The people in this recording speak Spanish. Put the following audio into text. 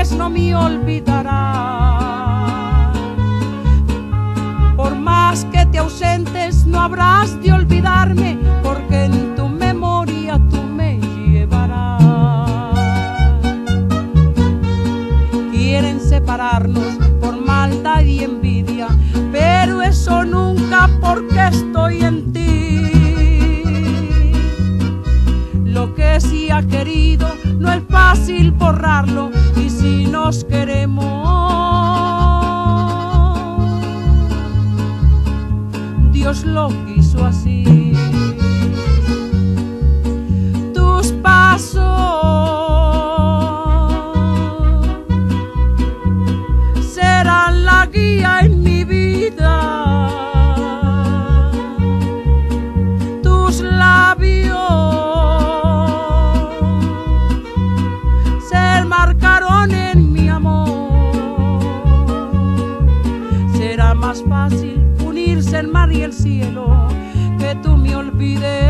jamás no me olvidarás. Por más que te ausentes, no habrás de olvidarme, porque en tu memoria tú me llevarás. Quieren separarnos por maldad y envidia, pero eso nunca, porque estoy en ti. Lo que sí ha querido no es fácil borrarlo, y si nos queremos, Dios lo quiso así. Tus pasos serán la guía en mi vida, tus labios se marcaron en mi amor. Será más fácil unirse el mar y el cielo que tú me olvides.